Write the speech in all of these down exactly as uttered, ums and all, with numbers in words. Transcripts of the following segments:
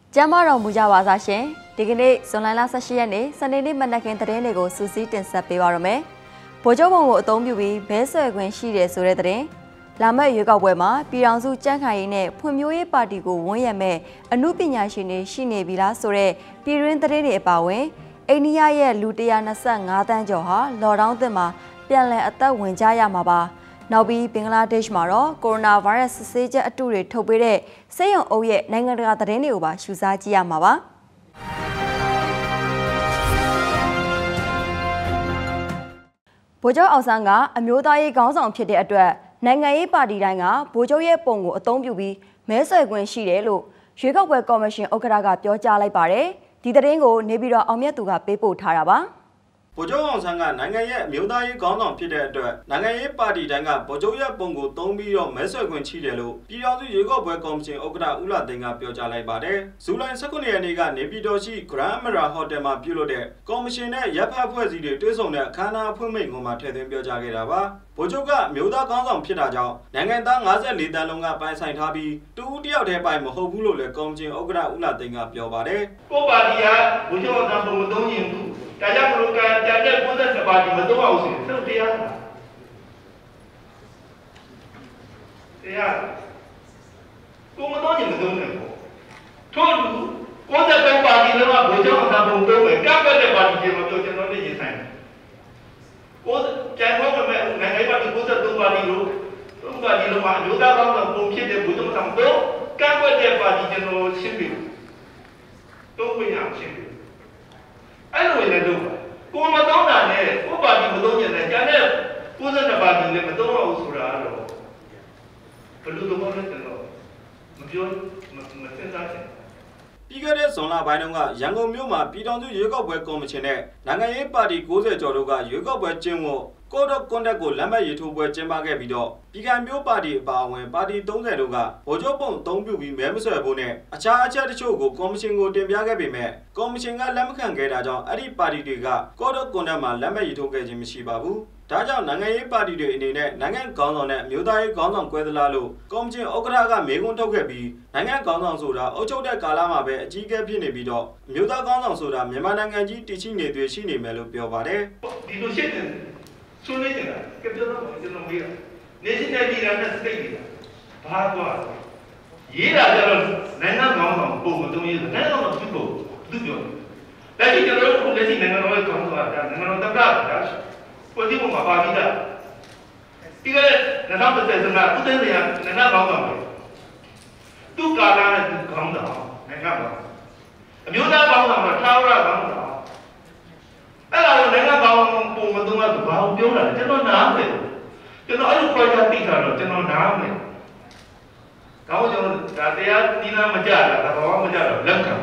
ကျမ်းမာတော်မူကြပါစားရှင်ဒီကနေ့ဇွန်လဆယ့်ရှစ်ရက်နေ့စနေနေ့မနက်ခင်းသတင်းတွေကိုစူးစီးတင်ဆက်ပေးပါရမယ်။ဗိုလ်ချုပ်ဘုံကိုအသုံးပြုပြီးဘဲဆွဲခွင့်ရှိတယ်ဆိုတဲ့သတင်းလာမယ့်ရွေးကောက်ပွဲမှာပြည်ထောင်စုကြံ့ခိုင်ရေးနဲ့ဖွံ့ဖြိုးရေးပါတီကိုဝန်းရံမဲ့အမှုပညာရှင်တွေရှိနေပြီလားဆိုတဲ့ပြည်တွင်းသတင်းတွေအပါအဝင်အိန္ဒိယရဲ့လူတစ်ရာ၂၅တန်းကျော်ဟာလော်ဒေါင်းသစ်မှာပြန်လည်အသက်ဝင်ကြရမှာပါ။နောက်ပြီးဘင်္ဂလားဒေ့ရှ်မှာတော့ကိုရိုနာဗိုင်းရပ်စ်ဆေးချက်အတုတွေထုတ်ပေးတဲ့စေယုံအုပ်ရဲ့နိုင်ငံတကာသတင်းတွေကိုပါရှုစားကြည့်ရမှာပါဗိုလ်ချုပ်အောင်ဆန်းကအမျိုးသားရေးခေါင်းဆောင်ဖြစ်တဲ့အတွက်နိုင်ငံရေးပါတီတိုင်းကဗိုလ်ချုပ်ရဲ့ပုံကိုအသုံးပြုပြီးမဲဆွယ်ခွင့်ရှိတယ်လို့ရွေးကောက်ပွဲကော်မရှင်ဥက္ကဋ္ဌကပြောကြားလိုက်ပါတယ်ဒီသတင်းကိုနေပြည်တော်အောင်မြတ်သူကပေးပို့ထားတာပါဗိုလ်ချုပ်အောင်ဆန်းကနိုင်ငံရဲ့အမျိုးသားရေးခေါင်းဆောင်ဖြစ်တဲ့အတွက်နိုင်ငံရေးပါတီတိုင်းကဗိုလ်ချုပ်ရဲ့ပုံကိုသုံးပြီးတော့မဲဆွယ်ခွင့်ရှိတယ်လို့ပြည်ထောင်စုရွေးကောက်ပွဲကော်မရှင်ဥက္ကဋ္ဌဦးလာသိန်းကပြောကြားလိုက်ပါတယ်။ဇူလိုင်၁၉ရက်နေ့ကနေပြည်တော်ရှိ Grand Amara Hotel မှာပြုလုပ်တဲ့ကော်မရှင်နဲ့ရပ်ဖက်ဖွဲ့စည်းတွေတွဲဆောင်တဲ့အခမ်းအနားဖွင့်မိန့်ခွန်းမှာထည့်သွင်းပြောကြားခဲ့တာပါ။ဗိုလ်ချုပ်ကအမျိုးသားခေါင်းဆောင်ဖြစ်တာကြောင့်နိုင်ငံသား၅၄တန်းလုံးကပိုင်ဆိုင်ထားပြီးတူဦးတယောက်တည်းပိုင်မဟုတ်ဘူးလို့လည်းကော်မရှင်ဥက္ကဋ္ဌဦးလာသိန်းကပြောပါတယ်။ကိုပါတီကဗိုလ်ချုပ်အောင်ဆန်းပုံမသုံးရင်ဘူး။ဒါကြောင့်မလို့ကကြံတဲ့ကိုယ်သက်ပါတီမသုံးအောင်ဆိုသုတ်တရားတရားကိုမသုံးရင်မသုံးနဲ့ပေါ့ထို့တူကိုယ်သက်ပါတီလုံးကဗိုလ်ချုပ်အောင်ဆန်းပုံသုံးမယ်ကပ်ပတ်တဲ့ပါတီတွေမပြောကျွန်တော်လည်းရင်ဆိုင်တယ်ကိုကြံဖို့မဲ့နိုင်ငံပါတီကိုယ်သက်ပါတီလို့သုံးပါတီလုံးမှာအမျိုးသားကောင်းဆောင်ပုံဖြစ်တဲ့ဗိုလ်ချုပ်အောင်ဆန်းပုံကပ်ပတ်တဲ့ပါတီကျွန်တော်ရှင်းပြီသုံးခွင့်ရရှင်းပြီအဲ့လိုလည်းလုပ်ပါကိုမတော့တာနဲ့ကိုပါတီမတော့ညနဲ့ကျန်တဲ့ကိုယ်စတဲ့ပါတီလည်းမတော့အောင်ဆိုတာတော့ဘယ်လိုတော့လဲတော့မပြောမစဉ်းစားချင်ပြီးခဲ့တဲ့ဇွန်လပိုင်းတုန်းကရန်ကုန်မြို့မှာပြည်ထောင်စုရွေးကောက်ပွဲကော်မရှင်နဲ့နိုင်ငံရေးပါတီ၉၀ကျော်တို့ကရွေးကောက်ပွဲကျင်းဝတ် Code of Conduct ကိုလက်မှတ်ရေးထိုးပွဲကျင်းပခဲ့ပြီးတော့ပြည်ခိုင်မျိုးပါတီအပါအဝင်ပါတီ၃၀တို့ကဗိုလ်ချုပ်ပုံအသုံးပြုပြီးမဲမဆွယ်ဖို့နဲ့အခြားအချက်တချို့ကိုကော်မရှင်ကိုတင်ပြခဲ့ပေမဲ့ကော်မရှင်ကလက်မခံခဲ့တာကြောင့်အဲ့ဒီပါတီတွေက Code of Conduct မှာလက်မှတ်ရေးထိုးခဲ့ခြင်းမရှိပါဘူး။ဒါကြောင့်နိုင်ငံရေးပါတီတွေအနေနဲ့နိုင်ငံခေါင်းဆောင်နဲ့မျိုးသားရေးခေါင်းဆောင်ကွဲသလားလို့ကော်မရှင်ဥက္ကဋ္ဌကမေးခွန်းထုတ်ခဲ့ပြီးနိုင်ငံခေါင်းဆောင်ဆိုတာအုပ်ချုပ်တဲ့ကာလမှာပဲအကြီးအကဲဖြစ်နေပြီးတော့မျိုးသားခေါင်းဆောင်ဆိုတာမြန်မာနိုင်ငံကြီးတည်ရှိနေသွေးရှိနေမယ်လို့ပြောပါတယ်။ဒီလိုရှိတဲ့ဆွေးနွေးနေတာကပြောတော့ကျွန်တော်မေးတာနေရှင်နယ်ပြည်နယ်နဲ့စတိတ်နေတာဘာကွာရေးတာကြတော့နိုင်ငံကောင်းဆောင်ပုံမတုံးရေးနိုင်ငံကောင်းဆောင်သူ့ကိုသူ့ပြောလက်ရှိကျွန်တော်တို့လက်ရှိနိုင်ငံတော်ရဲ့ကောင်းဆောင်ကနိုင်ငံတော်တပ်ကဒါပေါ်ဒီမှာပါပြီးသားဒီကနေ့၂၀၁၀ကသူတဲ့နေရာနိုင်ငံကောင်းဆောင်ပဲသူ့ကာလနဲ့သူကောင်းဆောင်နိုင်ငံကောင်းအမျိုးသားကောင်းဆောင်ကထာဝရကောင်းဆောင်အဲ့ဒါကိုနိုင်ငံကောင်းပုံမသုံးတော့ဘာကိုပြောတာလဲကျွန်တော်နားမယ်ကျွန်တော်အဲ့လိုခေါ်ချတိတာတော့ကျွန်တော်နားမယ်ကောင်းကျွန်တော်ဒါတရားဒီနာမကြတာဒါဘာမှမကြတော့လက်ခံ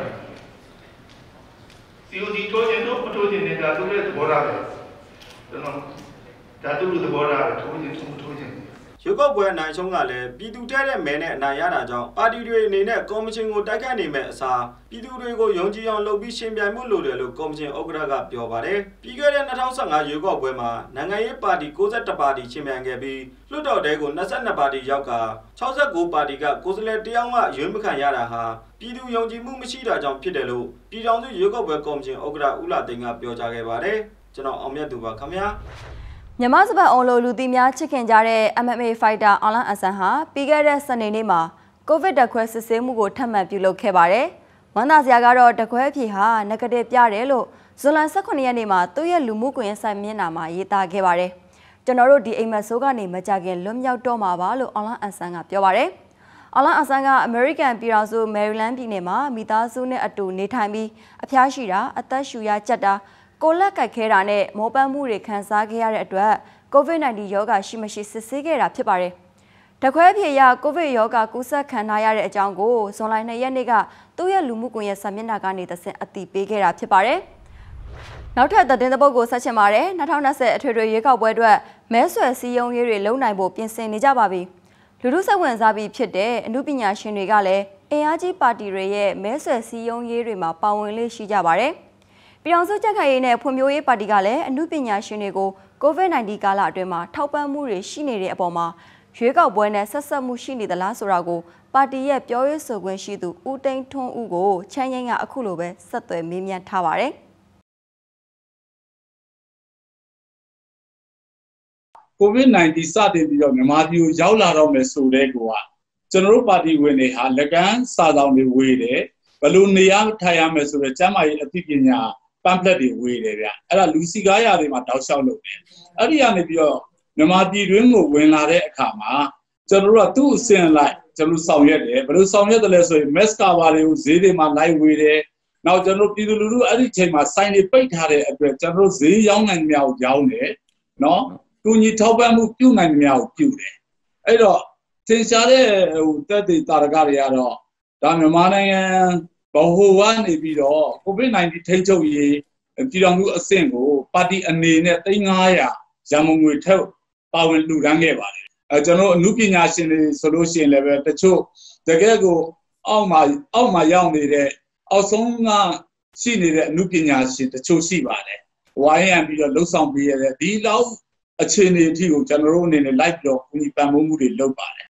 စီအိုဒီထိုးခြင်းတို့မထိုးခြင်းနဲ့ဒါသူရဲ့သဘောထားပဲကျွန်တော်ဒါသူ့လူသဘောထားပဲထိုးခြင်းထိုးထိုးခြင်းရွေးကောက်ပွဲအနိုင်ဆုံးကလည်းပြည်သူတဲ့တဲ့မဲနဲ့အနိုင်ရတာကြောင့်ပါတီတွေအနေနဲ့ကော်မရှင်ကိုတိုက်ခိုက်နေမဲ့အစားပြည်သူတွေကိုယုံကြည်အောင်လုပ်ပြီးရှင်ပြိုင်မှုလိုတယ်လို့ကော်မရှင်ဥက္ကဋ္ဌကပြောပါတယ်။ပြီးခဲ့တဲ့၂၀၁၅ရွေးကောက်ပွဲမှာနိုင်ငံရေးပါတီ၉၁ပါတီရှင်ပြိုင်ခဲ့ပြီးလွှတ်တော်တဲကို၂၂ပါတီရောက်က၆၉ပါတီကကိုယ်စားလှယ်တယောက်ကရွေးမခံရတာဟာပြည်သူယုံကြည်မှုမရှိတာကြောင့်ဖြစ်တယ်လို့ပြည်ထောင်စုရွေးကောက်ပွဲကော်မရှင်ဥက္ကဋ္ဌဦးလာသိန်းကပြောကြားခဲ့ပါတယ်။ကျွန်တော်အောင်မြတ်သူပါခင်ဗျာ။မြန်မာစပတ်အွန်လိုလူသိများချစ်ခင်ကြတဲ့ M M A Fighter အောင်လန်းအဆန်ဟာပြီးခဲ့တဲ့စနေနေ့မှာကိုဗစ်တက်ခွဲစစ်ဆေးမှုကိုထပ်မံပြုလုပ်ခဲ့ပါတယ်။ဝန်သားစရာကတော့တက်ခွဲအဖြေဟာ negative ပြတယ်လို့ဇွန်လ၁၈ရက်နေ့မှာသူ့ရဲ့လူမှုကွန်ရက်ဆိုင်မျက်နှာမှာရေးသားခဲ့ပါတယ်။ကျွန်တော်တို့ဒီအိမ်မက်ဆိုးကနေမကြခင်လွတ်မြောက်တော့မှာပါလို့အောင်လန်းအဆန်ကပြောပါတယ်။အောင်လန်းအဆန်ကအမေရိကန်ပြည်ထောင်စုမယ်ရီလန်းပြည်နယ်မှာမိသားစုနဲ့အတူနေထိုင်ပြီးအဖျားရှိတာအသက်ရှူရကြက်တာကိုလက်ကိုက်ခဲတာနဲ့မောပန်းမှုတွေခံစားခဲ့ရတဲ့အတွက်ကိုဗစ်၁၉ ရောဂါရှိမရှိစစ်ဆေးခဲ့တာဖြစ်ပါတယ်။တခွဲဖြေရကိုဗစ်ရောဂါကူးစက်ခံထားရတဲ့အကြောင်းကိုဇွန်လ၂ရက်နေ့ကသူ့ရဲ့လူမှုကွန်ရက်စာမျက်နှာကနေသင်အသိပေးခဲ့တာဖြစ်ပါတယ်။နောက်ထပ်သတင်းတစ်ပုဒ်ကိုဆက်ချင်ပါတယ်။၂၀၂၀အထွေထွေရွေးကောက်ပွဲအတွက်မဲဆွယ်စည်းရုံးရေးတွေလုပ်နိုင်ဖို့ပြင်ဆင်နေကြပါပြီ။လူထုစိတ်ဝင်စားပြီးဖြစ်တဲ့အမှုပညာရှင်တွေကလည်းအင်အားကြီးပါတီတွေရဲ့မဲဆွယ်စည်းရုံးရေးတွေမှာပါဝင်လေးရှိကြပါတယ်။ပြည်ထောင်စုကြံ့ခိုင်ရေးနဲ့ဖွံ့ဖြိုးရေးပါတီကလည်းအမှုပညာရှင်တွေကိုကိုဗစ်၁၉ကာလအတွင်းမှာထောက်ပံ့မှုတွေရှိနေတဲ့အပေါ်မှာရွေးကောက်ပွဲနဲ့ဆက်ဆက်မှုရှိနေသလားဆိုတာကိုပါတီရဲ့ပြောရေးဆိုခွင့်ရှိသူဦးသိန်းထွန်းဦးကိုချမ်းငိမ့်ကအခုလိုပဲဆက်သွယ်မေးမြန်းထားပါတယ်ကိုဗစ် nineteen စတင်ပြီးတော့မြန်မာပြည်ကိုရောက်လာတော့မယ်ဆိုတဲ့ကွာကျွန်တော်တို့ပါတီဝင်တွေဟာလက်ကမ်းစာဆောင်တွေဝေတယ်ဘယ်လိုနေရထိုင်ရမယ်ဆိုတော့ကျမ်းမာရေးအသိပညာပမ်ဖလက်တွေဝေတယ်ဗျအဲ့ဒါလူစီကားရာတွေမှာတောက်လျှောက်လုပ်တယ်အဲ့ဒီကနေပြီးတော့မြန်မာပြည်တွင်းကိုဝင်လာတဲ့အခါမှာကျွန်တော်တို့ကသူ့အစင်လိုက်ကျွန်တော်ဆောင်ရွက်တယ်ဘယ်လိုဆောင်ရွက်တယ်လဲဆိုရင် mass cover တွေကိုဈေးတွေမှာလိုက်ဝေတယ်နောက်ကျွန်တော်ပြည်သူလူထုအဲ့ဒီချိန်မှာစိုင်းတွေပိတ်ထားတဲ့အတွက်ကျွန်တော်တို့ဈေးရောင်းနိုင်မြောက်ရောင်းတယ်နော်တူညီထောက်ပံ့မှုပြုနိုင်မြောက်ပြုတယ်အဲ့တော့သင်ရှားတဲ့ဟိုတက်တဲ့တာရကတွေကတော့ဒါမြန်မာနိုင်ငံဘဝကနေပြီးတော့ကိုဗစ် nineteen ထိန်းချုပ်ရေးပြည်တော်မှုအဆင့်ကိုပါတီအနေနဲ့သိန်း၅ရာရန်မုံငွေထက်ပါဝင်လှူဒန်းခဲ့ပါတယ်အဲကျွန်တော်အမှုပညာရှင်တွေဆိုလို့ရှိရင်လည်းပဲတချို့တကယ်ကိုအောက်မှာအောက်မှာရောက်နေတဲ့အောက်ဆုံးကရှိနေတဲ့အမှုပညာရှင်တချို့ရှိပါတယ်ဝိုင်းရံပြီးတော့လှုပ်ဆောင်ပေးရတဲ့ဒီလောက်အခြေအနေအထိကိုကျွန်တော်တို့အနေနဲ့လိုက်ပြီးတော့ကူညီပံ့ပိုးမှုတွေလုပ်ပါတယ်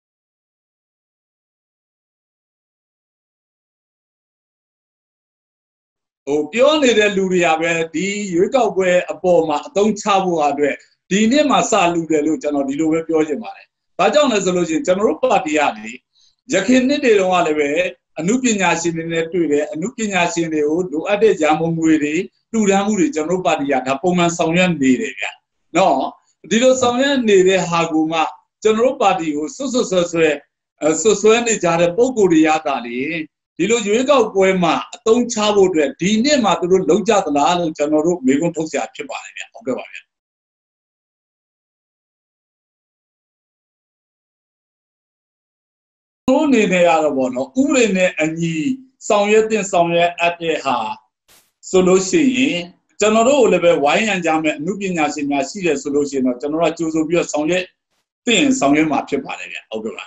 ဟိုပြောနေတဲ့လူတွေကပဲဒီရွေးကောက်ပွဲအပေါ်မှာအသုံးချဖို့အတွက်ဒီနေ့မှစလူတယ်လို့ကျွန်တော်ဒီလိုပဲပြောချင်ပါတယ်။ဘာကြောင့်လဲဆိုလို့ရှိရင်ကျွန်တော်တို့ပါတီကလေရခိုင်နှစ်တွေတုန်းကလည်းပဲအမှုပညာရှင်တွေနဲ့တွေ့တယ်အမှုပညာရှင်တွေကိုလိုအပ်တဲ့ရန်မုံငွေတွေတူတန်းမှုတွေကျွန်တော်တို့ပါတီကဒါပုံမှန်ဆောင်ရွက်နေတယ်ဗျ။နော်ဒီလိုဆောင်ရွက်နေတဲ့ဟာကူမှကျွန်တော်တို့ပါတီကိုဆွတ်ဆွတ်ဆွဲဆွဲဆွတ်ဆွဲနေကြတဲ့ပုံကိုယ်တွေရတာလေဒီလိုရွေးကောက်ပွဲမှာအသုံးချဖို့အတွက်ဒီနေ့မှသူတို့လုံးကြသလားလို့ကျွန်တော်တို့မေးခွန်းထုတ်ဆရာဖြစ်ပါတယ်ဗျဟုတ်ကဲ့ပါဗျတို့အနေနဲ့ရတော့ဗောနော်ဥပဒေနဲ့အညီဆောင်ရွက်တဲ့ဆောင်ရွက်အပ်တဲ့ဟာဆိုလို့ရှိရင်ကျွန်တော်တို့ကိုလည်းပဲဝိုင်းရံကြမယ်အမှုပညာရှင်များရှိတယ်ဆိုလို့ရှိရင်တော့ကျွန်တော်တို့ကြိုးဆိုပြီးတော့ဆောင်ရွက်တင်ဆောင်ရွက်မှာဖြစ်ပါတယ်ဗျဟုတ်ကဲ့ပါ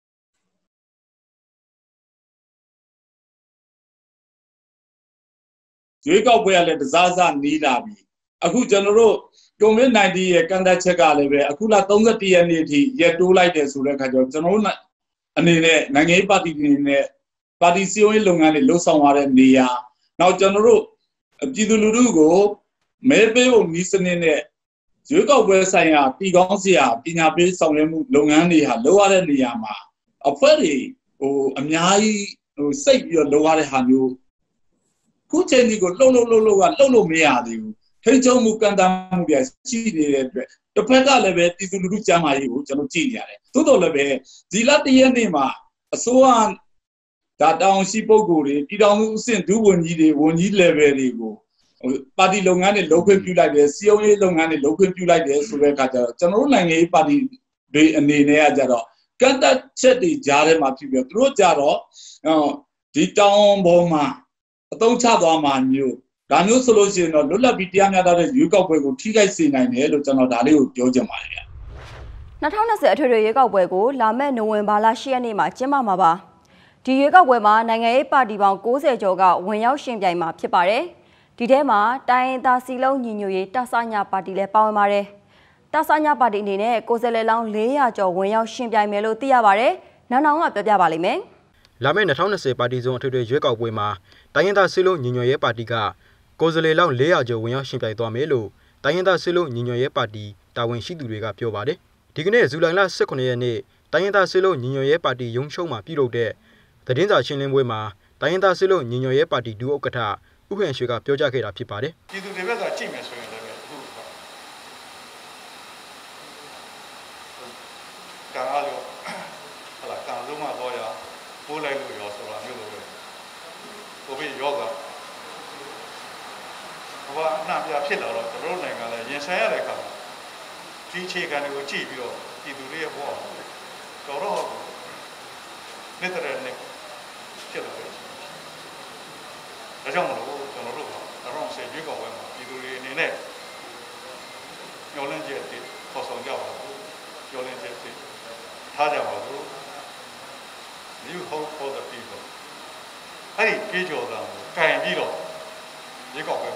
ရွေးကောက်ပွဲကလည်းတစားစားနီးလာပြီအခုကျွန်တော်တို့ကိုဗစ် nineteen ရဲ့ကန်တက်ချက်ကလည်းပဲအခုလthirty-oneရက်နေ့အထိရက်တိုးလိုက်တယ်ဆိုတဲ့အခါကျတော့ကျွန်တော်တို့အနေနဲ့နိုင်ငံရေးပါတီတွေနဲ့ပါတီစည်းဝေးလုပ်ငန်းတွေလှုပ်ဆောင်ရတဲ့နေရာနောက်ကျွန်တော်တို့ပြည်သူလူထုကိုမဲပေးဖို့နည်းစနစ်နဲ့ရွေးကောက်ပွဲဆိုင်ရာတည်ကောင်းစရာပညာပေးဆောင်ရွက်မှုလုပ်ငန်းတွေဟာလုပ်ရတဲ့နေရာမှာအဖွဲ့တွေဟိုအများကြီးဟိုစိတ်ပြီးတော့လုပ်ရတဲ့ဟာမျိုးခုချိန်ဒီကိုလှုပ်လှုပ်လှုပ်လှုပ်ကလှုပ်လို့မရသေးဘူးထိန်းချုပ်မှုကန့်သတ်မှုတွေရှိနေတဲ့အတွက်တစ်ဖက်ကလည်းပဲပြည်သူလူထုကြမ်းမာရေးကိုကျွန်တော်ကြည့်နေရတယ်သို့တော်လည်းပဲဒီလတရက်နေ့မှာအစိုးရဒါတောင်ရှိပုဂ္ဂိုလ်တွေပြည်တော်မှုအဆင့်ဒုဝန်ကြီးတွေဝန်ကြီး level တွေကိုပါတီလုပ်ငန်းတွေလုပ်ခွင့်ပြုလိုက်တယ်စီယုံရေးလုပ်ငန်းတွေလုပ်ခွင့်ပြုလိုက်တယ်ဆိုတဲ့အခါကျတော့ကျွန်တော်တို့နိုင်ငံရေးပါတီတွေအနေနဲ့ကကြတော့ကန့်သတ်ချက်တွေကြားထဲမှာဖြစ်ပြီးတော့သူတို့ကြတော့ဒီတောင်ပေါ်မှာအသုံးချသွားမှာမျိုးဒါမျိုးဆိုလို့ရှိရင်တော့လွတ်လပ်ပြီးတရားမျှတတဲ့ရွေးကောက်ပွဲကိုထိခိုက်စေနိုင်တယ်လို့ကျွန်တော်ဒါလေးကိုပြောချင်ပါတယ်ဗျ၂၀၂၀အထွေထွေရွေးကောက်ပွဲကိုလာမယ့်နိုဝင်ဘာလ၈ရက်နေ့မှာကျင်းပမှာပါဒီရွေးကောက်ပွဲမှာနိုင်ငံရေးပါတီပေါင်း၉၀ကျော်ကဝင်ရောက်ရှင်ပြိုင်မှာဖြစ်ပါတယ်ဒီထဲမှာတိုင်းရင်းသားစီလုံးညီညွတ်ရေးတစညပါတီလည်းပါဝင်ပါတယ်တစညပါတီအနေနဲ့ကိုယ်စားလှယ်လောင်း၄ရာကျော်ဝင်ရောက်ရှင်ပြိုင်မယ်လို့သိရပါတယ်နောက်နောက်ကပြောပြပါလိမ့်မယ်လာမယ့်၂၀၂၀ပါတီစုံအထွေထွေရွေးကောက်ပွဲမှာတိုင်းရင်းသားစီလုံးညီညွတ်ရေးပါတီကကိုယ်စားလှယ်လောင်း၄ရာကျော်ဝင်ရောက်ရှင်ပြိုင်သွားမယ်လို့တိုင်းရင်းသားစီလုံးညီညွတ်ရေးပါတီတာဝန်ရှိသူတွေကပြောပါတယ်ဒီကနေ့ဇူလိုင်လ၁၈ရက်နေ့တိုင်းရင်းသားစီလုံးညီညွတ်ရေးပါတီရုံးချုပ်မှာပြုလုပ်တဲ့သတင်းစာရှင်းလင်းပွဲမှာတိုင်းရင်းသားစီလုံးညီညွတ်ရေးပါတီဒုဥက္ကဋ္ဌဥက္ကဋ္ဌရွှေကပြောကြားခဲ့တာဖြစ်ပါတယ်ပြည်သူတွေဘက်ကကြည့်မယ်ဆိုရင်လည်းအခုကာအားလို့ဟလာကာလုံးမှာတော့ရပိုးလိုက်လို့ရောဆိုတာမျိုးလိုပဲကိုဗစ်ရောဂါဘာအနှံ့ပြဖြစ်လာတော့တို့နိုင်ငံလည်းရင်ဆိုင်ရတဲ့အခါဒီအခြေခံတွေကိုကြည့်ပြီးတော့ပြည်သူတွေရဲ့ဘဝတော်တော့နေတဲ့နဲ့ဖြစ်လာတယ်ဒါကြောင့်မလို့ကျွန်တော်တို့ကတော့ဆယ်ရွေးကောက်ပွဲမှာပြည်သူတွေအနေနဲ့ညှော်လင့်ချက်တွေပေါ်ဆောင်ကြပါဘူးညှော်လင့်ချက်တွေထားကြပါဘူး You hope for the people အဲ့ဒီပြေးကြော်တာကိုကင်ပြီးတော့ရွေးကောက်ပွဲဝင်ပါမယ်လို့ကျွန်တော်တို့အတိအလင်းကြည်ညာတယ်ပြည်သူလူထု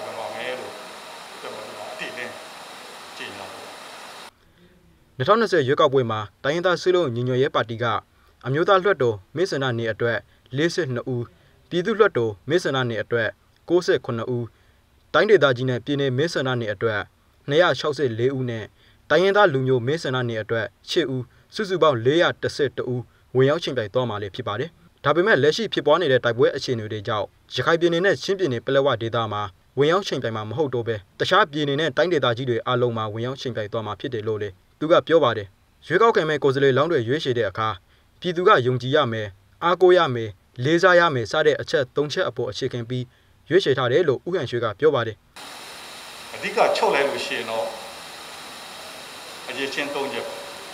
၂၀၂၀ရွေးကောက်ပွဲမှာတိုင်းရင်းသားစည်းလုံးညီညွတ်ရေးပါတီကအမျိုးသားလွှတ်တော်မဲဆန္ဒနယ်အတွက်၄၂ဦးပြည်သူ့လွှတ်တော်မဲဆန္ဒနယ်အတွက်၉၈ဦးတိုင်းဒေသကြီးနဲ့ပြည်내မဲဆန္ဒနယ်အတွက်၂၆၄ဦးနဲ့တိုင်းရင်းသားလူမျိုးမဲဆန္ဒနယ်အတွက်၈ဦးစုစုပေါင်း၄၁၁ဦးဝင်ရောက်ချိန်ပြိုင်သွားမှာလည်းဖြစ်ပါတယ်။ဒါပေမဲ့လက်ရှိဖြစ်ပွားနေတဲ့တိုက်ပွဲအခြေအနေတွေကြောင့်ရခိုင်ပြည်နယ်နဲ့ချင်းပြည်နယ်ပလက်ဝဒေသမှာဝင်ရောက်ချိန်ပြိုင်မှာမဟုတ်တော့ဘဲတခြားပြည်နယ်နဲ့တိုင်းဒေသကြီးတွေအားလုံးမှာဝင်ရောက်ချိန်ပြိုင်သွားမှာဖြစ်တယ်လို့လည်းသူကပြောပါတယ်။ရွေးကောက်ခံမဲ့ကိုယ်စားလှယ်လောင်းတွေရွေးချယ်တဲ့အခါပြည်သူကယုံကြည်ရမယ်အားကိုးရမယ်လေးစားရမယ်စတဲ့အချက်၃ချက်အပေါ်အခြေခံပြီးရွေးချယ်ထားတယ်လို့ဦးဟန်ရွှေကပြောပါတယ်အဓိကချုပ်လိုက်လို့ရှိရင်တော့အရေးချင်း၃ချက်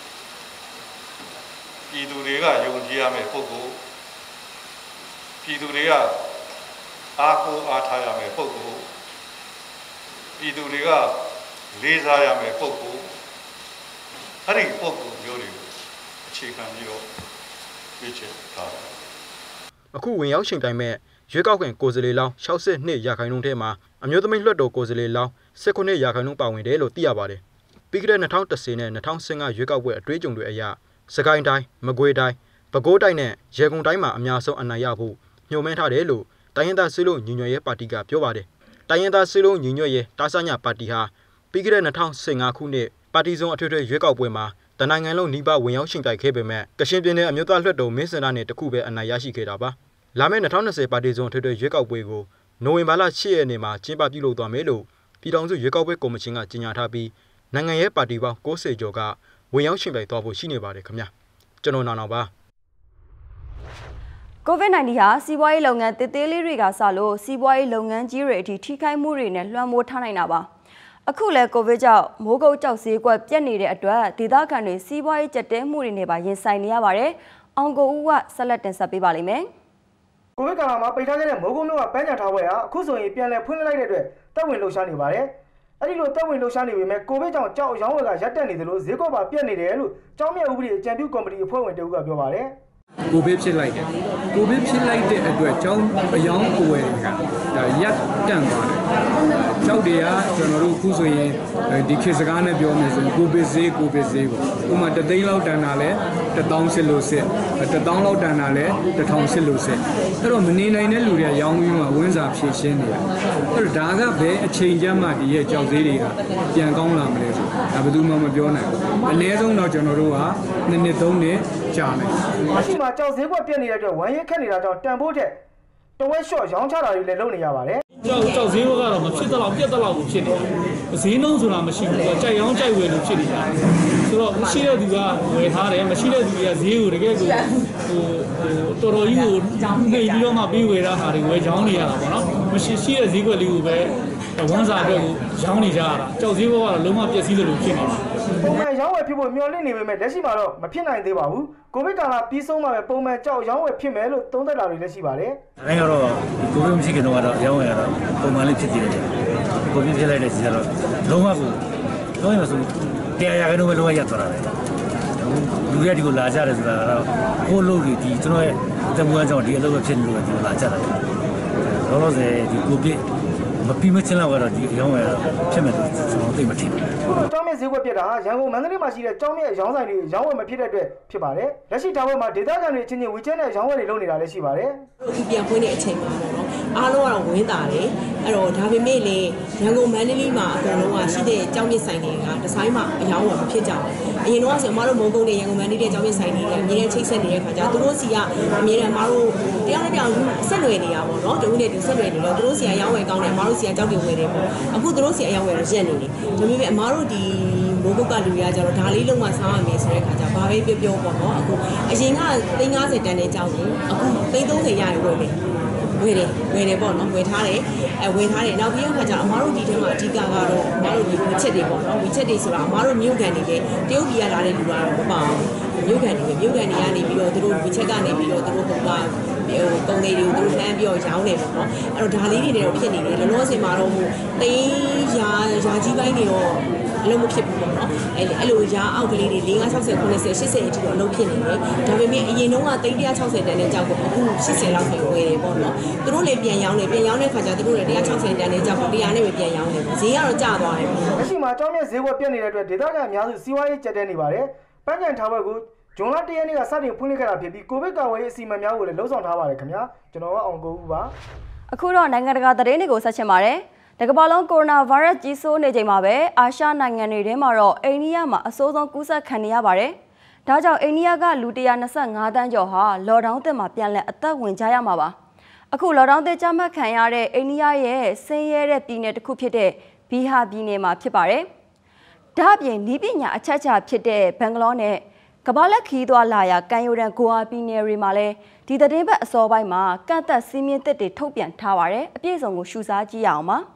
ပြည်သူတွေကယုံကြည်ရမယ်ပုဂ္ဂိုလ်ပြည်သူတွေကအားကိုးအားထားရမယ်ပုဂ္ဂိုလ်ပြည်သူတွေကလေးစားရမယ်ပုဂ္ဂိုလ်အဲ့ဒီပုဂ္ဂိုလ်မျိုးတွေကိုအခြေခံပြီးတော့ရွေးချယ်ထားတယ်အခုဝင်ရောက်ချိန်တိုင်းမဲ့ရွေးကောက်ခံကိုယ်စားလှယ်လောင်း၆၂ရာခိုင်နှုန်းထဲမှာအမျိုးသမီးလွှတ်တော်ကိုယ်စားလှယ်လောင်း၁၉ရာခိုင်နှုန်းပါဝင်တယ်လို့သိရပါတယ်။ပြီးခဲ့တဲ့၂၀၁၀နဲ့၂၀၁၅ရွေးကောက်ပွဲအတွေ့အကြုံတွေအရစကိုင်းတိုင်းမကွေးတိုင်းပဲခူးတိုင်းနဲ့ရေကုန်တိုင်းမှာအများဆုံးအနိုင်ရဖို့ညှို့မှန်းထားတယ်လို့တိုင်းရင်းသားစည်းလုံးညီညွတ်ရေးပါတီကပြောပါတယ်။တိုင်းရင်းသားစည်းလုံးညီညွတ်ရေးတစညပါတီဟာပြီးခဲ့တဲ့၂၀၁၅ခုနှစ်ပါတီစုံအထွေထွေရွေးကောက်ပွဲမှာတနိုင်ငံလုံးနှိပါဝင်ရောက်ရှင်ပြိုင်ခဲ့ပေမဲ့ကရှင်ပြည်နယ်အမျိုးသားလွှတ်တော်မင်းစန္ဒနယ်တစ်ခုပဲအနိုင်ရရှိခဲ့တာပါ။လာမယ့်၂၀၂၀ပါတီစုံအထွေထွေရွေးကောက်ပွဲကိုနိုဝင်ဘာလ၈ရက်နေ့မှာကျင်းပပြုလုပ်သွားမယ်လို့ပြည်ထောင်စုရွေးကောက်ပွဲကော်မရှင်ကကြေညာထားပြီးနိုင်ငံရေးပါတီပေါင်း၉၀ကျော်ကဝင်ရောက်ရှင်ပြိုင်သွားဖို့ရှိနေပါတယ်ခင်ဗျာကျွန်တော်နာနာပါကိုဗစ် ၁၉ ဟာစီးပွားရေးလုပ်ငန်းတစ်သေးလေးတွေကစလို့စီးပွားရေးလုပ်ငန်းကြီးတွေအထိထိခိုက်မှုတွေနဲ့လွှမ်းမိုးထားနိုင်တာပါအခုလဲကိုဗစ်ကြောင့်မိုးကုတ်ကြောက်ဈေးကွက်ပြတ်နေတဲ့အတွက်ဒေသခံတွေစီးပွားရေးကျပ်တဲမှုတွေနဲ့ပါရင်ဆိုင်နေရပါတယ်အောင်ကိုဦးကဆက်လက်တင်ဆက်ပေးပါလိမ့်မယ်ကိုဗစ်ကာလမှာပိတ်ထားခဲ့တဲ့မိုးကုတ်မြို့ကပန်းချံထားပွဲဟာအခုဆိုရင်ပြန်လည်ဖွင့်လှစ်လိုက်တဲ့အတွက်တက်ဝင်လှုပ်ရှားနေပါတယ်အဲ့ဒီလိုတက်ဝင်လှုပ်ရှားနေပေမဲ့ကိုဗစ်ကြောင့်ကြောက်အယောင်းဝယ်ကရပ်တက်နေသလိုဈေးကွက်ပါပြတ်နေတယ်လို့ကျောင်းမြတ်ဥပဒေအကြံပြုကော်မတီအဖွဲ့ဝင်တဦးကပြောပါတယ်ကိုဗစ်ဖြစ်လိုက်တယ်ကိုဗစ်ဖြစ်လိုက်တဲ့အတွက်ကျောင်းအယောင်းကိုယ်ဝယ်တွေကဒါရပ်တန့်သွားတယ်ကျောက်တွေကကျွန်တော်တို့အခုဆိုရင်ဒီခေတ်စကားနဲ့ပြောမယ်ဆိုရင်ကိုဗစ်ဈေးကိုဗစ်ဈေးပေါ့ဥပမာတသိန်းလောက်တန်တာလဲတစ်သောင်းစစ်လို့စစ်တစ်သောင်းလောက်တန်တာလဲတစ်ထောင်စစ်လို့စစ်အဲ့တော့မနေနိုင်တဲ့လူတွေကရောင်းပြီးမှဝင်းစာဖြည့်ရှင်းနေတာအဲ့တော့ဒါကဘယ်အချိန်ကျမှဒီရဲ့ကျောက်ဈေးတွေကပြန်ကောင်းလာမလဲဆိုဒါဘယ်သူမှမပြောနိုင်ဘူးအနည်းဆုံးတော့ကျွန်တော်တို့ကနှစ်နှစ်သုံးနှစ်ကြာမယ်မရှိမှကြောက်ဈေးကွက်ပြတ်နေတဲ့အတွက်ဝမ်းရဲခက်နေတာကြောင့်တန်ဖိုးတဲ့တဝက်လျှော့ရောင်းချတာတွေလည်းလုပ်နေရပါတယ်ကြောက်ကြောက်ဈေးကတော့မဖြစ်တော့ပြက်တော့ဘူးဖြစ်နေတယ်ဈေးနှုန်းဆိုတာမရှိဘူးကြိုက်ရောင်းကြိုက်ဝယ်လို့ဖြစ်နေတာဆိုတော့မရှိတဲ့သူကဝယ်ထားတယ်မရှိတဲ့သူတွေကဈေးကိုတကယ်ကိုဟိုတော်တော်ကြီးကိုနေပြီးတော့မှပေးဝယ်တာဟာတွေဝယ်ချောင်းနေရတာပေါ့နော်မရှိရှိတဲ့ဈေးကွက်လေးကိုပဲဝန်းစာအတွက်ကိုရောင်းနေကြရတာကြောက်ဈေးကတော့လုံးဝပြက်စီးလို့ဖြစ်နေတာပုံမှန်ရောင်းဝယ်ဖြစ်ဖို့မျှော်လင့်နေပေမဲ့လက်ရှိမှာတော့မဖြစ်နိုင်သေးပါဘူးကိုဗစ်ကာလပြီးဆုံးမှပဲပုံမှန်ကြောက်ရောင်းဝယ်ဖြစ်မယ်လို့သုံးသပ်တာတွေလည်းရှိပါတယ်အဲကတော့ကိုဗစ်မရှိခင်တော့ရောင်းဝယ်ရတော့ပုံမှန်လေးဖြစ်နေတယ်ကိုဗစ်ဖြစ်လိုက်တဲ့စီကတော့လုံးဝကိုလုံးဝဆိုတရားရခိုင်တော့ပဲလုံးဝရသွားတာပဲလူတွေဒီကိုလာကြတယ်ဆိုတာကတော့ကိုလို့ဒီကျွန်တော်ရဲ့တမွေးကြောင့်ဒီအလုပ်ပဲဖြစ်နေလို့ဒီလာကြတာလောလောဆယ်ဒီကိုဗစ်မပြီးမချင်းတော့ကတော့ဒီအယောင်းဝယ်ဖြစ်မယ်လို့ကျွန်တော်သိမထင်ဘူး။ကျောင်းမြတ်ဈေးကွက်ပြတ်တာရန်ကုန်မန္တလေးမှာရှိတဲ့ကျောင်းမြတ်ရောင်းဆိုင်တွေရောင်းဝယ်မဖြစ်တဲ့အတွက်ဖြစ်ပါတယ်။လက်ရှိထားပွဲမှာဒေသခံတွေချင်းချင်းဝီချက်နဲ့ရောင်းဝယ်တွေလုပ်နေတာလည်းရှိပါတယ်။ဒီပြန်ဖွင့်တဲ့အချိန်မှာပေါ့နော်။အားလုံးကတော့ဝင်းတာတယ်။အဲ့တော့ဒါပေမဲ့လေရန်ကုန်မန္တလေးမှာအကုန်လုံးကရှိတဲ့ကျောင်းမြတ်ဆိုင်တွေကဒီဇိုင်းမှာအယောင်းဝယ်မဖြစ်ကြဘူး။အရင်တော့ဆိုအမတို့မုံကုန်းနဲ့ရန်ကုန်မန္တလေးကျောင်းမြတ်ဆိုင်တွေကအမြဲတမ်းချိတ်ဆက်နေတဲ့ခါကျသူတို့စီကအမြဲတမ်းအမတို့တယောက်နဲ့တယောက်ဆက်နွယ်နေတာပေါ့နော်။တူနဲ့တူဆက်နွယ်နေတော့သူတို့စီကရောင်းဝယ်ကောင်းတယ်အမတို့စီကကျောင်းတွေဝယ်တယ်ပေါ့အခုသူတို့စီအယောင်ဝယ်ရရက်နေတယ်ဒါပေမဲ့အမားတို့ဒီမိုးကုတ်ကလူတွေကကြတော့ဒါလေးလုံးဝစားရမယ်ဆိုတဲ့ခါကျဘာပဲပြောပြောပေါ့နော်အခုအရင်ကသိန်း၅၀တန်တဲ့ကြောက်ကိုအခုသိန်း၃၀ရရင်ဝယ်မယ်ဝယ်တယ်ဝယ်တယ်ပေါ့နော်ဝယ်ထားတယ်အဲဝယ်ထားတယ်နောက်ပြီးတော့ခါကျအမားတို့ဒီထဲမှာအဓိကကတော့အမားတို့ဒီဝီချက်တွေပေါ့နော်ဝီချက်တွေဆိုတာအမားတို့မြို့ကန်တွေပဲတရုတ်ပြည်ကလာတဲ့လူကတော့မပါဘူးမြို့ကန်တွေပဲမြို့ကန်တွေကနေပြီးတော့သူတို့ဝီချက်ကနေပြီးတော့သူတို့ကကုန်လေးတွေကိုသူတို့လှမ်းပြီးတော့ရောင်းနေပေါ့နော်အဲ့တော့ဒါလေးတွေတော့ဖြစ်နေတယ်လောလောဆယ်မှာတော့ဟိုတိန်းရာရာကြီးပိုင်းတွေတော့အလုံးမဖြစ်ဘူးပေါ့နော်အဲ့အဲ့လိုရာအောက်ကလေးတွေ၄၅၆၀ ၉၀ ၈၀အထိတော့အလုံးဖြစ်နေတယ်ဒါပေမဲ့အရင်တုန်းကတိန်းone sixtyတန်တဲ့ကြောက်ကိုအခု၈၀လောက်ပဲဝယ်တယ်ပေါ့နော်သူတို့လည်းပြန်ရောင်းတယ်ပြန်ရောင်းတဲ့ခါကျသူတို့လည်းone sixtyတန်တဲ့ကြောက်ကိုone hundredနဲ့ပဲပြန်ရောင်းတယ်ဈေးကတော့ကျသွားတယ်လက်ရှိမှာအကြောင်းမဲ့ဈေးကွက်ပြတ်နေတဲ့အတွက်ဒေသခံအများစုစီးပွားရေးကျက်တဲနေပါတယ်ပန်းကြံထားဘက်ကိုဂျွန်လ၁ရက်နေ့ကစတင်ဖွင့်လှစ်ခဲ့တာဖြစ်ပြီးကိုဗစ်ကာဝေးအစီအမံများကိုလည်းလှုံ့ဆော်ထားပါတယ်ခင်ဗျာကျွန်တော်ကအောင်ကိုဦးပါအခုတော့နိုင်ငံတကာသတင်းတွေကိုဆက်ချင်ပါတယ်တကမ္ဘာလုံးကိုရိုနာဗိုင်းရပ်စ်ကြီးစိုးနေချိန်မှာပဲအာရှနိုင်ငံတွေထဲမှာတော့အိန္ဒိယမှာအဆိုးဆုံးကူးစက်ခံနေရပါတယ်။ဒါကြောင့်အိန္ဒိယကလူone hundred twenty-fiveတန်းကျော်ဟာလော့ဒေါင်းသစ်မှာပြန်လည်အသက်ဝင်ကြရမှာပါ။အခုလော့ဒေါင်းသစ်ကြမ်းမှတ်ခံရတဲ့အိန္ဒိယရဲ့ဆင်းရဲတဲ့ပြည်နယ်တစ်ခုဖြစ်တဲ့ဘီဟာပြည်နယ်မှာဖြစ်ပါတယ်။ဒါ့အပြင်ဤပညာအချက်အချာဖြစ်တဲ့ဘန်ဂလောနဲ့ကမ္ဘာလက်ခီးသွားလာရာကန်ယိုဒန်ဂိုအာပြည်နယ်တွေမှာလည်းဒီသတင်းပတ်အစောပိုင်းမှာကန့်သက်စီးမြင့်တစ်တွေထုတ်ပြန်ထားပါတယ်။အပြည့်အစုံကိုရှုစားကြည့်ရအောင်ပါ။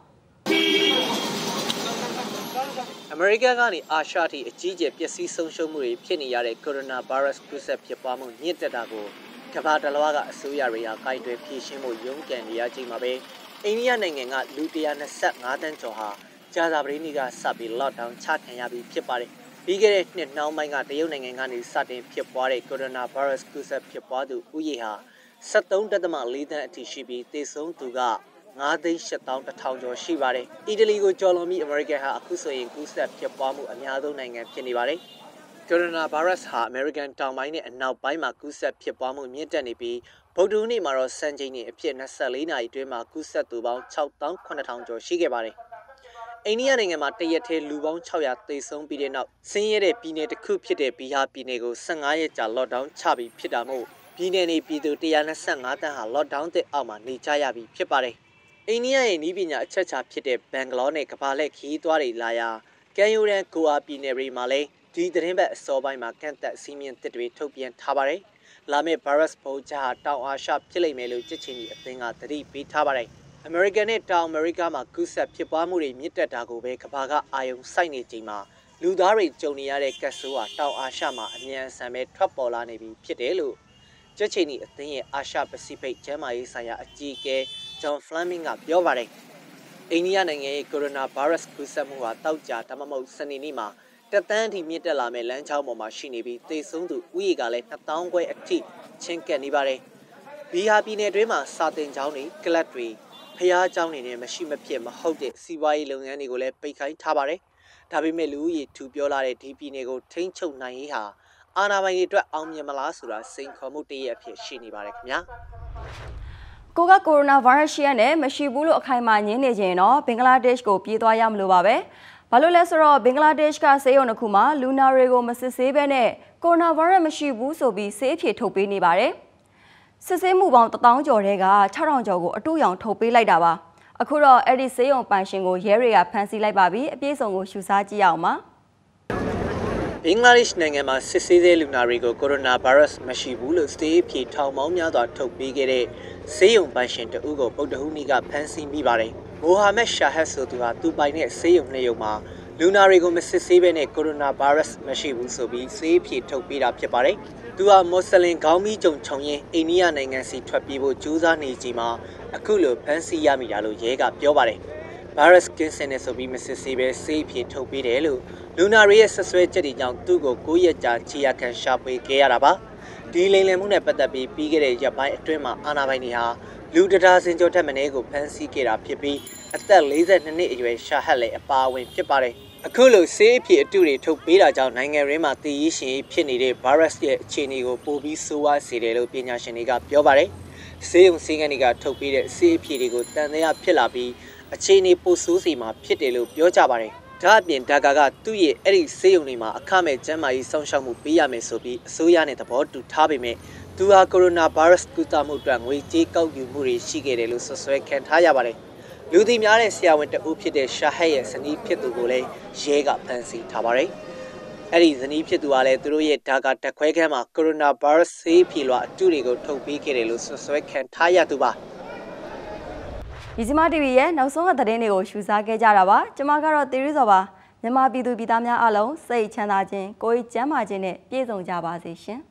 အမေရိကန်ကနေအာရှထိအကြီးကျယ်ပျက်စီးဆုံးရှုံးမှုတွေဖြစ်နေရတဲ့ကိုရိုနာဗိုင်းရပ်စ်ကူးစက်ဖြစ်ပွားမှုမြင့်တက်တာကိုကမ္ဘာတလွှားကအစိုးရတွေဟာကိုင်တွယ်ဖြေရှင်းဖို့ရုန်းကန်နေရချိန်မှာပဲအိန္ဒိယနိုင်ငံကလူone hundred twenty-fiveတန်းကျော်ဟာကြာသပတေးနေ့ကစပြီး lockdown ချခံရပြီးဖြစ်ပါတယ်။ပြီးခဲ့တဲ့နှစ်နှောင်းပိုင်းကတရုတ်နိုင်ငံကနေစတင်ဖြစ်ပွားတဲ့ကိုရိုနာဗိုင်းရပ်စ်ကူးစက်ဖြစ်ပွားသူဦးရေဟာseventeen point fourတန်းအထိရှိပြီးသေဆုံးသူကfiveသိန်းeightသောင်းoneထောင်ကျော်ရှိပါတယ်။အီတလီကိုကျော်လွန်ပြီးအမေရိကန်ဟာအခုဆိုရင်ကူးစက်ဖြစ်ပွားမှုအများဆုံးနိုင်ငံဖြစ်နေပါတယ်။ကိုရိုနာဗိုင်းရပ်စ်ဟာအမေရိကန်တောင်ပိုင်းနဲ့အနောက်ပိုင်းမှာကူးစက်ဖြစ်ပွားမှုမြင့်တက်နေပြီးဗုဒ္ဓဟူးနေ့မှာတော့စံချိန်တွေအဖြစ်twenty-fourနာရီအတွင်းမှာကူးစက်သူပေါင်းsix thousand sevenထောင်ကျော်ရှိခဲ့ပါတယ်။အိန္ဒိယနိုင်ငံမှာတရက်ထဲလူပေါင်းsix hundredသေဆုံးပြီးတဲ့နောက်ဆင်းရဲတဲ့ပြည်နယ်တစ်ခုဖြစ်တဲ့ဘီဟာပြည်နယ်ကိုfifteenရက်ကြာ lockdown ချပြီးဖြစ်တာမို့ပြည်နယ်နေပြည်သူone hundred twenty-fiveတန်းဟာ lockdown သစ်အောက်မှာနေကြရပြီးဖြစ်ပါတယ်။အိန္ဒိယရဲ့ဤပညာအချက်အချာဖြစ်တဲ့ဘန်ဂလောနဲ့ကမ္ဘာလက်ခီးသွားတွေလာရာကန်ယိုဒန်ဂိုအာပြည်နယ်တွေမှာလည်းဒီသတင်းပတ်အစောပိုင်းမှာကန့်သက်စီးမြင့်သစ်တွေထုတ်ပြန်ထားပါတယ်။လာမယ့်ဗိုင်းရပ်စ်ပိုးကြားတောင်အာရှဖြစ်လိမ့်မယ်လို့ကြက်ချင်ကြီးအသင်းကသတိပေးထားပါတယ်။အမေရိကန်နဲ့တောင်အမေရိကမှာကူးစက်ဖြစ်ပွားမှုတွေမြင့်တက်တာကိုပဲကမ္ဘာကအာရုံစိုက်နေချိန်မှာလူသားတွေကြုံနေရတဲ့ကပ်ဆိုးဟာတောင်အာရှမှာအမြန်ဆန်ပဲထွက်ပေါ်လာနေပြီဖြစ်တယ်လို့ကြက်ချင်ကြီးအသင်းရဲ့အာရှပစိဖိတ်ကျန်းမာရေးဆိုင်ရာအကြီးအကဲJohn Fleming ကပြောပါတယ်။အိန္ဒိယနိုင်ငံရဲ့ကိုရိုနာဗိုင်းရပ်စ်ကူးစက်မှုဟာတောက်ကြဒါမှမဟုတ်စနေနေ့မှာတက်တန်းအထိမြင့်တက်လာမဲ့လမ်းကြောင်းပေါ်မှာရှိနေပြီးသေဆုံးသူဥယျာဉ်ကလည်းtwo thousandခွဲအထိချင်းကပ်နေပါတယ်။ဘီဟာပြည်နယ်တွင်းမှာစာတင်ကျောင်းတွေကလပ်တွေဖျားကျောင်းတွေနဲ့မရှိမဖြစ်မဟုတ်တဲ့စီးပွားရေးလုပ်ငန်းတွေကိုလည်းပိတ်ခိုင်းထားပါတယ်။ဒါပေမဲ့လူဦးရေထူပြောလာတဲ့ဒီပြည်နယ်ကိုထိန်းချုပ်နိုင်ရေးဟာအာဏာပိုင်တွေအတွက်အောင်မြင်မလားဆိုတာစိန်ခေါ်မှုတစ်ရပ်အဖြစ်ရှိနေပါတယ်ခင်ဗျာ။ကိုကကိုရိုနာဗိုင်းရပ်စ်ရဲ့နဲ့မရှိဘူးလို့အခိုင်အမာညင်းနေခြင်းတော့ဘင်္ဂလားဒေ့ရှ်ကိုပြေးသွားရမလို့ပါပဲ။ဘာလို့လဲဆိုတော့ဘင်္ဂလားဒေ့ရှ်ကဆေးရုံတစ်ခုမှာလူနာတွေကိုမစစ်ဆေးဘဲနဲ့ကိုရိုနာဗိုင်းရပ်စ်မရှိဘူးဆိုပြီးဆေးအဖြေထုတ်ပေးနေပါတယ်။စစ်ဆေးမှုပေါင်းone thousandကျော်တဲ့ကsix thousandကျော်ကိုအတူရောင်ထုတ်ပေးလိုက်တာပါ။အခုတော့အဲ့ဒီဆေးရုံပိုင်ရှင်ကိုရဲတွေကဖမ်းဆီးလိုက်ပါပြီ။အပြည့်အစုံကိုရှုစားကြည့်အောင်ပါ။ဘင်္ဂလားဒေ့ရှ်နိုင်ငံမှာစစ်ဆေးတဲ့လူနာတွေကိုကိုရိုနာဗိုင်းရပ်စ်မရှိဘူးလို့ဆေးအဖြေထောင်ပေါင်းများစွာထုတ်ပေးခဲ့တဲ့ဆေးရုံပိုင်ရှင်တဦးကိုဗုဒ္ဓဟူးနေ့ကဖမ်းဆီးမိပါတယ်။မိုဟာမက်ရှာဟတ်ဆိုသူဟာသူပိုင်တဲ့ဆေးရုံနှစ်ရုံမှာလူနာတွေကိုမစစ်ဆေးဘဲနဲ့ကိုရိုနာဗိုင်းရပ်စ်မရှိဘူးဆိုပြီးဆေးအဖြေထုတ်ပေးတာဖြစ်ပါတယ်။သူဟာမွတ်စလင်ခေါင်းမီးကြုံခြုံရင်းအိန္ဒိယနိုင်ငံစီထွက်ပြေးဖို့ကြိုးစားနေချိန်မှာအခုလိုဖမ်းဆီးရမိတာလို့ရဲကပြောပါတယ်။ဗိုင်းရပ်စ်ကင်းစင်နေဆိုပြီးမစစ်ဆေးဘဲဆေးအဖြေထုတ်ပေးတယ်လို့လူနာတွေရဲ့ဆက်ဆွဲချက်တွေကြောင့်သူ့ကိုnineရက်ကြာခြေရခံရှာဖွေခဲ့ရတာပါ။ဒီလိမ်လည်မှုနဲ့ပတ်သက်ပြီးပြီးခဲ့တဲ့ရက်ပိုင်းအတွင်းမှာအာဏာပိုင်တွေဟာလူတဒါစင်ကျော်ထက်မနည်းကိုဖမ်းဆီးခဲ့တာဖြစ်ပြီးအသက်forty-twoနှစ်အရွယ်ရှာဟတ်လည်းအပါအဝင်ဖြစ်ပါတယ်။အခုလိုဆေးအဖြေအတုတွေထုတ်ပေးတာကြောင့်နိုင်ငံရင်းမှာတည်ရည်ရှင်ဖြစ်နေတဲ့ဗိုင်းရပ်စ်ရဲ့အခြေအနေကိုပိုပြီးဆိုးဝါးစေတယ်လို့ပညာရှင်တွေကပြောပါတယ်။ဆေးရုံဆေးခန်းတွေကထုတ်ပေးတဲ့ဆေးအဖြေတွေကိုတန်တရားဖြစ်လာပြီးအခြေအနေပိုဆိုးစေမှာဖြစ်တယ်လို့ပြောကြပါတယ်။ဒါအပြင်ဒါကာကသူ့ရဲ့အဲ့ဒီဆေးရုံတွေမှာအခမဲ့ကျန်းမာရေးစောင့်ရှောက်မှုပေးရမယ်ဆိုပြီးအစိုးရနဲ့သဘောတူထားပေမဲ့သူဟာကိုရိုနာဗိုင်းရပ်စ်ကူးစက်မှုအတွက်ငွေကြေးကောက်ယူမှုတွေရှိခဲ့တယ်လို့ဆွဆွဲခံထားရပါတယ်။လူသိများတဲ့ဆရာဝန်တဦးဖြစ်တဲ့ရှာဟတ်ရဲ့ဇနီးဖြစ်သူကိုလည်းရဲကဖမ်းဆီးထားပါတယ်။အဲ့ဒီဇနီးဖြစ်သူကလည်းသူတို့ရဲ့ဒါကာတက်ခွဲခန်းမှာကိုရိုနာဗိုင်းရပ်စ်ဆေးဖြေလွှာအတုတွေကိုထုတ်ပေးခဲ့တယ်လို့ဆွဆွဲခံထားရသူပါ။ Mizzima T V ရဲ့နောက်ဆုံးသတင်းတွေကိုရှုစားခဲ့ကြတာပါ။ကျွန်မကတော့သီရိစောပါ။မြန်မာပြည်သူပြည်သားများအားလုံးစိတ်ချမ်းသာခြင်းကိုယ်ကျန်းမာခြင်းနဲ့ပြည့်စုံကြပါစေရှင်။